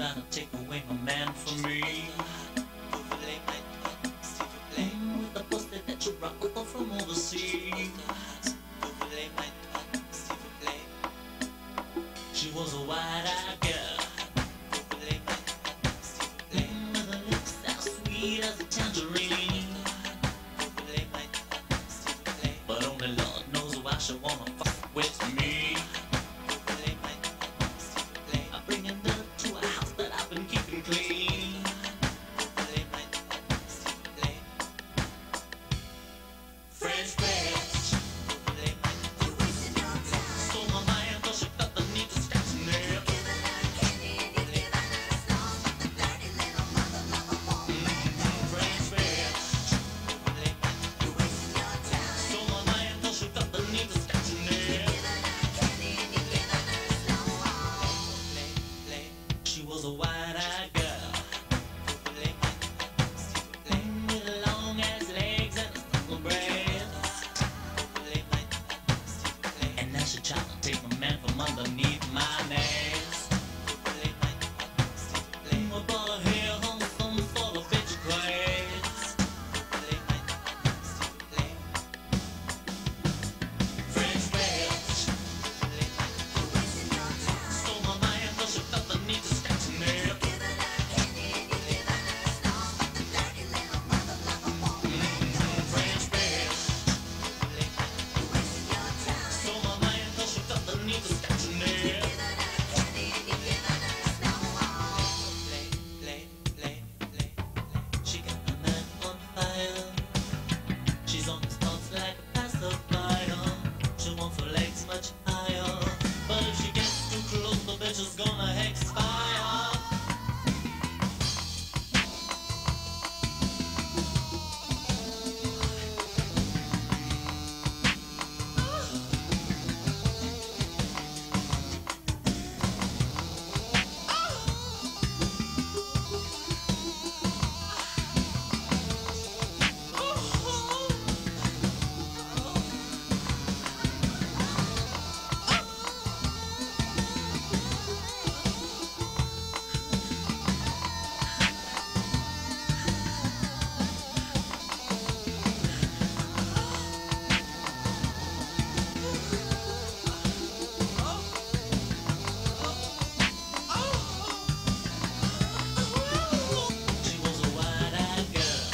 trying to take away my man from me. With the pussy that you brought over from overseas. She was a wide-eyed girl, with her lips as sweet as a tangerine. But only Lord knows why she wanna fuck with me. I bring her to a house that I've been keeping clean. French bitch, stole my mind 'cause she felt the need to scratch me. French bitch, stole my mind 'cause she felt the need to scratch me. She was a wide-eyed girl, with long ass legs and a simple breast. And now she trying to take my man from underneath my nest. We bought her hair on some sort of bitch quest. French bitch, stole my mind 'cause she felt the need to scratch me. French bitch, stole my mind 'cause she felt the need to scratch me. She got my man on fire. She's on his thoughts like a pacifier. She wants her legs much higher, but if she gets too close, the bitch is gonna expire. She was a wide-eyed girl,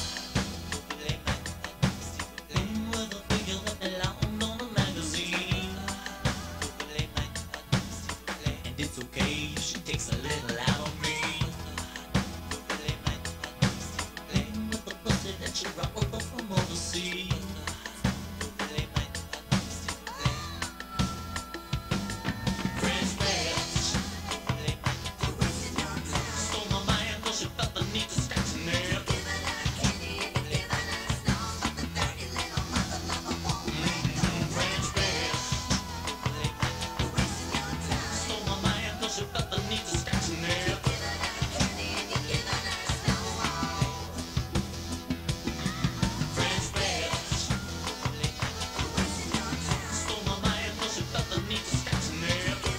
with a figure that belonged on a magazine. And it's okay if she takes a little out of me. With the pussy that she brought over from overseas. French bitch, stole my mind 'cause she felt the need to scratch me. French bitch, stole my mind 'cause she felt the need to scratch me. French bitch, stole my mind 'cause she felt the need to scratch me.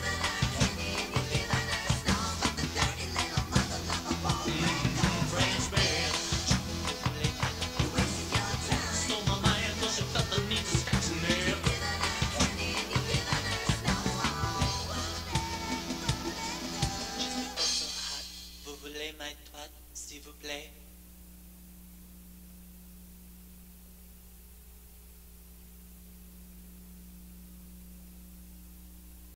French bitch, stole my mind 'cause she felt the need to scratch me. Vous voulez ma toile, s'il vous plaît?